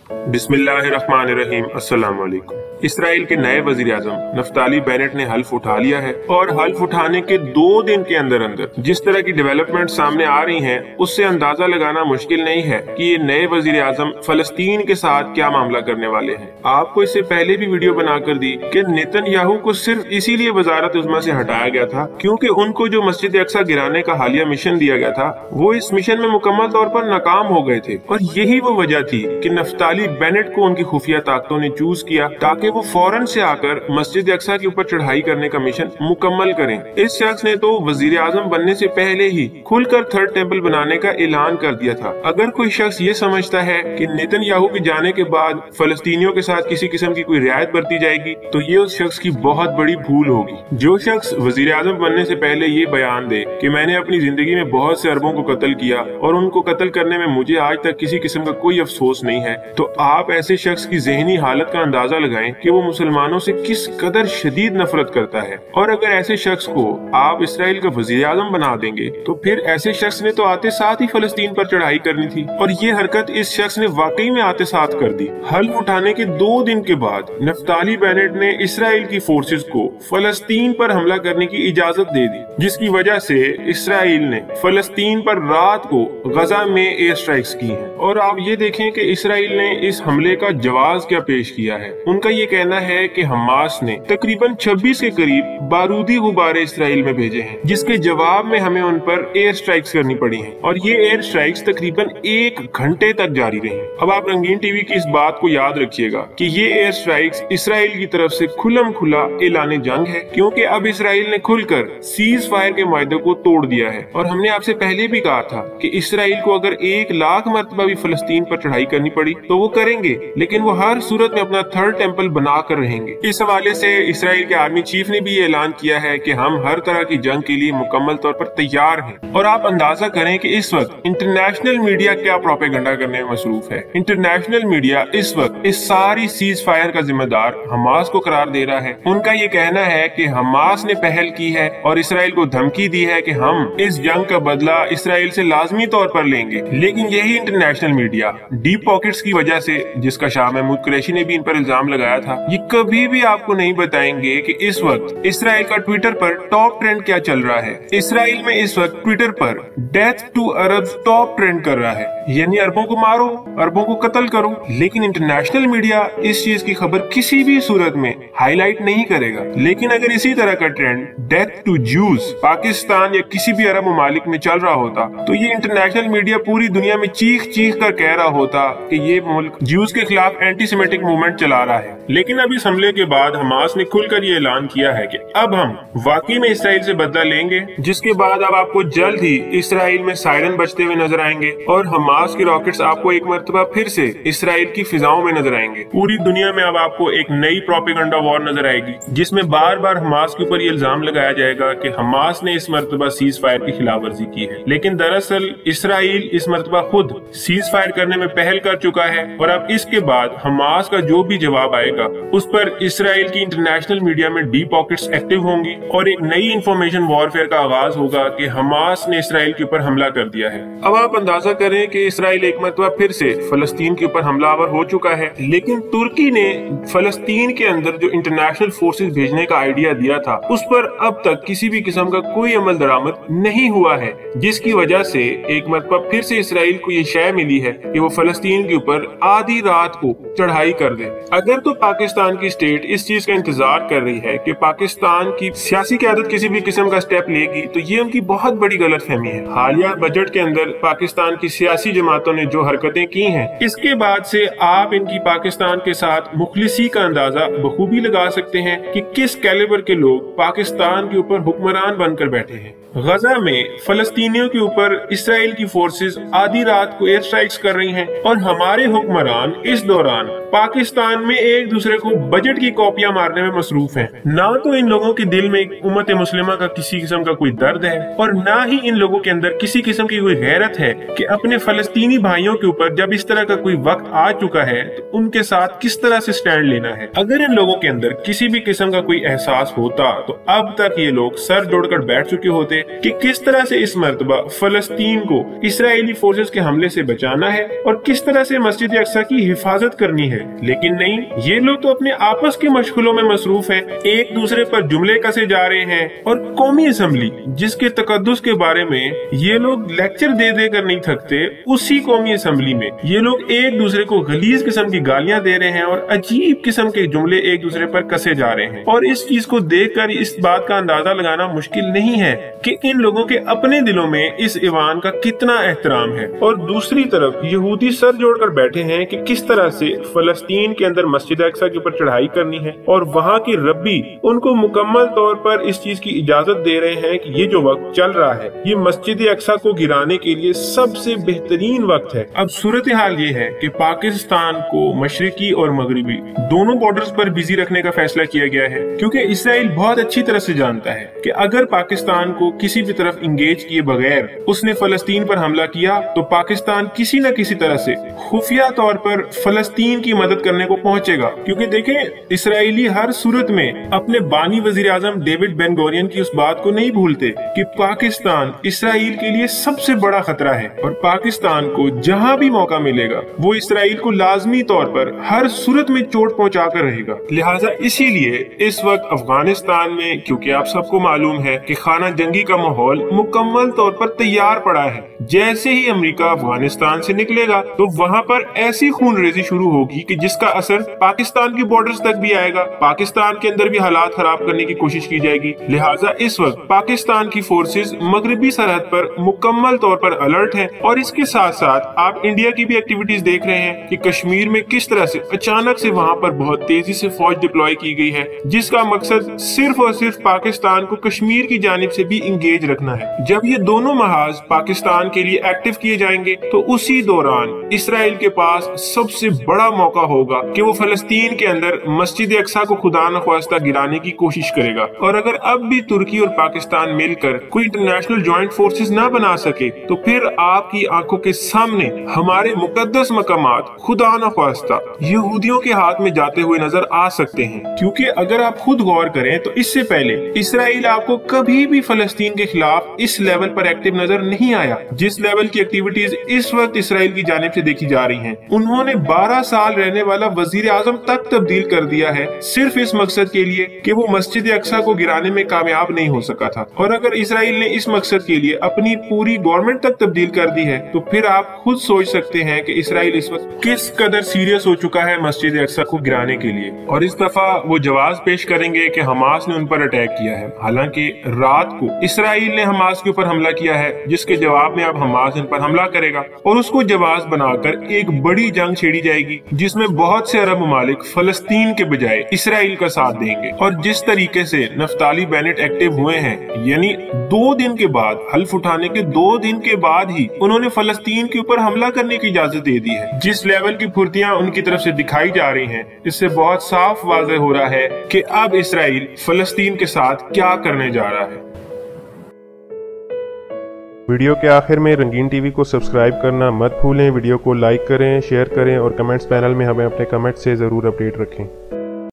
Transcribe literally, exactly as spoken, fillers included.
बिस्मिल्लाहिर्रहमानिर्रहीम। अस्सलाम वालेकुम। इसराइल के नए वजीर आजम नफ्ताली बेनेट ने हल्फ उठा लिया है और हल्फ उठाने के दो दिन के अंदर अंदर जिस तरह की डेवलपमेंट सामने आ रही हैं, उससे अंदाजा लगाना मुश्किल नहीं है कि ये नए वजीर आजम फलस्तीन के साथ क्या मामला करने वाले हैं। आपको इससे पहले भी वीडियो बनाकर दी कि नेतन्याहू को सिर्फ इसीलिए वजारत उज़्मा से हटाया गया था क्योंकि उनको जो मस्जिद अक्सा गिराने का हालिया मिशन दिया गया था, वो इस मिशन में मुकम्मल तौर पर नाकाम हो गए थे और यही वो वजह थी कि नफ्ताली बेनेट को उनकी खुफिया ताकतों ने चूज किया ताकि वो फौरन से आकर मस्जिद अक्सा के ऊपर चढ़ाई करने का मिशन मुकम्मल करें। इस शख्स ने तो वजीर आजम बनने से पहले ही खुलकर थर्ड टेम्पल बनाने का ऐलान कर दिया था। अगर कोई शख्स ये समझता है कि नेतन्याहू के जाने के बाद फलस्तीनियों के साथ किसी किस्म की कोई रियायत बरती जाएगी, तो ये उस शख्स की बहुत बड़ी भूल होगी। जो शख्स वजीर आजम बनने से पहले ये बयान दे कि मैंने अपनी जिंदगी में बहुत से अरबों को कत्ल किया और उनको कत्ल करने में मुझे आज तक किसी किस्म का कोई अफसोस नहीं है, तो आप ऐसे शख्स की ज़हनी हालत का अंदाजा लगाएं कि वो मुसलमानों से किस कदर शदीद नफरत करता है। और अगर ऐसे शख्स को आप इसराइल का वजीर आजम बना देंगे तो फिर ऐसे शख्स ने तो आते साथ ही फलस्तीन पर चढ़ाई करनी थी और ये हरकत इस शख्स ने वाकई में आते साथ कर दी। हल्फ उठाने के दो दिन के बाद नफ्ताली बेनेट ने इसराइल की फोर्सेस को फलस्तीन पर हमला करने की इजाजत दे दी, जिसकी वजह से इसराइल ने फलस्तीन पर रात को गजा में एयर स्ट्राइक्स की हैं। और आप ये देखें कि इसराइल ने इस हमले का जवाब क्या पेश किया है। उनका ये कहना है कि हमास ने तकरीबन छब्बीस के करीब बारूदी गुब्बारे इसराइल में भेजे हैं, जिसके जवाब में हमें उन पर एयर स्ट्राइक्स करनी पड़ी हैं और ये एयर स्ट्राइक्स तकरीबन एक घंटे तक जारी रही। अब आप रंगीन टीवी की इस बात को याद रखिएगा कि ये एयर स्ट्राइक्स इसराइल की तरफ से खुलम खुला ऐलान जंग है, क्योंकि अब इसराइल ने खुलकर सीज फायर के मुआहदे को तोड़ दिया है। और हमने आपसे पहले भी कहा था कि इसराइल को अगर एक लाख मरतबा भी फलस्तीन पर चढ़ाई करनी पड़ी तो वो करेंगे, लेकिन वो हर सूरत में अपना थर्ड टेम्पल बना कर रहेंगे। इस हवाले से इसराइल के आर्मी चीफ ने भी ये ऐलान किया है कि हम हर तरह की जंग के लिए मुकम्मल तौर पर तैयार हैं। और आप अंदाजा करें कि इस वक्त इंटरनेशनल मीडिया क्या प्रोपेगेंडा करने में मसरूफ है। इंटरनेशनल मीडिया इस वक्त इस सारी सीज फायर का जिम्मेदार हमास को करार दे रहा है। उनका ये कहना है कि हमास ने पहल की है और इसराइल को धमकी दी है कि हम इस जंग का बदला इसराइल से लाजमी तौर पर लेंगे। लेकिन यही इंटरनेशनल मीडिया डीप पॉकेट्स की वजह से, जिसका शाह महमूद कुरैशी ने भी इन पर इल्जाम लगाया था, ये कभी भी आपको नहीं बताएंगे कि इस वक्त इसराइल का ट्विटर पर टॉप ट्रेंड क्या चल रहा है। इसराइल में इस वक्त ट्विटर पर death to Arabs top trend कर रहा है, यानी अरबों को मारो, अरबों को कत्ल करो। लेकिन इंटरनेशनल मीडिया इस चीज की खबर किसी भी सूरत में हाईलाइट नहीं करेगा। लेकिन अगर इसी तरह का trend death to Jews Pakistan या किसी भी अरब ममालिक में चल रहा होता तो ये इंटरनेशनल मीडिया पूरी दुनिया में चीख चीख कर कह रहा होता कि ये मुल्क ज्यूज के खिलाफ एंटी सेमेटिक मूवमेंट चला रहा है। लेकिन अब इस हमले के बाद हमास ने खुलकर ये ऐलान किया है कि अब हम वाकई में इसराइल से बदला लेंगे, जिसके बाद अब आपको जल्द ही इसराइल में सायरन बजते हुए नजर आएंगे और हमास के रॉकेट्स आपको एक मरतबा फिर से इसराइल की फिजाओं में नजर आएंगे। पूरी दुनिया में अब आपको एक नई प्रोपेगेंडा वॉर नजर आएगी, जिसमें बार बार हमास के ऊपर ये इल्जाम लगाया जाएगा कि हमास ने इस मरतबा सीज फायर की खिलाफ वर्जी की है। लेकिन दरअसल इसराइल इस मरतबा खुद सीज फायर करने में पहल कर चुका है और अब इसके बाद हमास का जो भी जवाब आएगा उस पर इसराइल की इंटरनेशनल मीडिया में डीप पॉकेट्स एक्टिव होंगी और एक नई इंफॉर्मेशन वॉरफेयर का आगाज होगा कि हमास ने इसराइल के ऊपर हमला कर दिया है। अब आप अंदाजा करें कि इसराइल एक मरतबा फिर से फलस्तीन के ऊपर हमलावर हो चुका है, लेकिन तुर्की ने फलस्तीन के अंदर जो इंटरनेशनल फोर्सेस भेजने का आइडिया दिया था उस पर अब तक किसी भी किस्म का कोई अमल दरामद नहीं हुआ है, जिसकी वजह से एक मरतबा फिर से इसराइल को ये शय मिली है कि वो फलस्तीन के ऊपर आधी रात को चढ़ाई कर दे। अगर तो पाकिस्तान की स्टेट इस चीज का इंतजार कर रही है कि पाकिस्तान की सियासी क़यादत किसी भी किस्म का स्टेप लेगी, तो ये उनकी बहुत बड़ी गलतफहमी है। हालिया बजट के अंदर पाकिस्तान की सियासी जमातों ने जो हरकतें की हैं, इसके बाद से आप इनकी पाकिस्तान के साथ मुखलिसी का अंदाजा बखूबी लगा सकते हैं कि किस कैलिबर के लोग पाकिस्तान के ऊपर हुक्मरान बनकर बैठे हैं। गजा में फलस्तीनियों के ऊपर इसराइल की फोर्सेस आधी रात को एयर स्ट्राइक्स कर रही हैं और हमारे हुक्मरान इस दौरान पाकिस्तान में एक दूसरे को बजट की कॉपियां मारने में मसरूफ हैं। ना तो इन लोगों के दिल में उम्मत मुस्लिमा का किसी किस्म का कोई दर्द है और ना ही इन लोगों के अंदर किसी किस्म की कोई गैरत है कि अपने फलस्तीनी भाइयों के ऊपर जब इस तरह का कोई वक्त आ चुका है तो उनके साथ किस तरह से स्टैंड लेना है। अगर इन लोगों के अंदर किसी भी किस्म का कोई एहसास होता तो अब तक ये लोग सर जोड़कर बैठ चुके होते कि किस तरह से इस मर्तबा फलस्तीन को इसराइली फोर्सेस के हमले से बचाना है और किस तरह से मस्जिद अक्सा की हिफाजत करनी है। लेकिन नहीं, ये लोग तो अपने आपस के मशगलों में मसरूफ हैं, एक दूसरे पर जुमले कसे जा रहे हैं और कौमी असम्बली जिसके तकद्दुस के बारे में ये लोग लेक्चर दे दे कर नहीं थकते, उसी कौमी असम्बली में ये लोग एक दूसरे को गलीज किस्म की गालियां दे रहे हैं और अजीब किस्म के जुमले एक दूसरे पर कसे जा रहे हैं। और इस चीज को देखकर इस बात का अंदाजा लगाना मुश्किल नहीं है कि इन लोगों के अपने दिलों में इस ईवान का कितना एहतराम है। और दूसरी तरफ यहूदी सर जोड़कर बैठे हैं कि किस तरह से फलस्तीन के अंदर मस्जिद अक्सा के ऊपर चढ़ाई करनी है, और वहाँ की रब्बी उनको मुकम्मल तौर पर इस चीज की इजाजत दे रहे हैं कि ये जो वक्त चल रहा है ये मस्जिद अक्सा को गिराने के लिए सबसे बेहतरीन वक्त है। अब सूरत हाल ये है कि पाकिस्तान को मशरिकी और मगरिबी दोनों बॉर्डर्स पर बिजी रखने का फैसला किया गया है, क्योंकि इसराइल बहुत अच्छी तरह से जानता है कि अगर पाकिस्तान को किसी भी तरफ इंगेज किए बगैर उसने फलस्तीन पर हमला किया तो पाकिस्तान किसी न किसी तरह से खुफिया तौर पर फलस्तीन की मदद करने को पहुंचेगा। क्योंकि देखें, इसराइली हर सूरत में अपने बानी वजीर आजम डेविड बेन गोरियन की उस बात को नहीं भूलते कि पाकिस्तान इसराइल के लिए सबसे बड़ा खतरा है, और पाकिस्तान को जहां भी मौका मिलेगा वो इसराइल को लाजमी तौर पर हर सूरत में चोट पहुंचा कर रहेगा। लिहाजा इसीलिए इस वक्त अफगानिस्तान में, क्योंकि आप सबको मालूम है कि खाना जंगी का माहौल मुकम्मल तौर पर तैयार पड़ा है, जैसे ही अमेरिका अफगानिस्तान से निकलेगा तो वहाँ पर ऐसी खून रेजी शुरू होगी कि जिसका असर पाकिस्तान की बॉर्डर्स तक भी आएगा, पाकिस्तान के अंदर भी हालात खराब करने की कोशिश की जाएगी। लिहाजा इस वक्त पाकिस्तान की फोर्सेस मगरबी सरहद पर मुकम्मल तौर पर अलर्ट हैं, और इसके साथ साथ आप इंडिया की भी एक्टिविटीज देख रहे हैं कि कश्मीर में किस तरह से अचानक से वहाँ पर बहुत तेजी से फौज डिप्लॉय की गई है, जिसका मकसद सिर्फ और सिर्फ पाकिस्तान को कश्मीर की जानिब से भी इंगेज रखना है। जब ये दोनों महाज पाकिस्तान के लिए एक्टिव किए जाएंगे तो उसी दौरान इसराइल के पास सबसे बड़ा मौका होगा कि वो फलस्तीन के अंदर मस्जिद अक्सा को खुदा न ख्वास्ता गिराने की कोशिश करेगा। और अगर अब भी तुर्की और पाकिस्तान मिलकर कोई इंटरनेशनल जॉइंट फोर्सेस ना बना सके तो फिर आपकी आंखों के सामने हमारे मुकद्दस मकामात खुदा न ख्वास्ता यहूदियों के हाथ में जाते हुए नजर आ सकते हैं। क्योंकि अगर आप खुद गौर करें तो इससे पहले इसराइल आपको कभी भी फलस्तीन के खिलाफ इस लेवल पर एक्टिव नजर नहीं आया, जिस लेवल की एक्टिविटीज इस वक्त इसराइल की जानिब से देखी जा रही हैं। उन्होंने बारह साल रहने वाला वजीर आजम तक तब्दील कर दिया है, सिर्फ इस मकसद के लिए कि वो मस्जिद अक्सा को गिराने में कामयाब नहीं हो सका था। और अगर इसराइल ने इस मकसद के लिए अपनी पूरी गवर्नमेंट तक तब्दील कर दी है तो फिर आप खुद सोच सकते हैं कि इसराइल इस वक्त किस कदर सीरियस हो चुका है मस्जिद अक्सा को गिराने के लिए। और इस दफा वो जवाब पेश करेंगे कि हमास ने उन पर अटैक किया है। हालांकि रात को इसराइल ने हमास के ऊपर हमला किया है, जिसके जवाब में अब हमास इन पर हमला करेगा और उसको जवाब बनाकर एक बड़ी जंग छेड़ी जाएगी, जिसमें बहुत से अरब ममालिक फलस्तीन के बजाय इसराइल का साथ देंगे। और जिस तरीके से नफ्ताली बेनेट एक्टिव हुए हैं, यानी दो दिन के बाद, हल्फ उठाने के दो दिन के बाद ही उन्होंने फलस्तीन के ऊपर हमला करने की इजाजत दे दी है, जिस लेवल की फुर्तियां उनकी तरफ से दिखाई जा रही हैं, इससे बहुत साफ वाज़ेह हो रहा है कि अब इसराइल फलस्तीन के साथ क्या करने जा रहा है। वीडियो के आखिर में रंगीन टीवी को सब्सक्राइब करना मत भूलें। वीडियो को लाइक करें, शेयर करें और कमेंट्स पैनल में हमें अपने कमेंट से ज़रूर अपडेट रखें।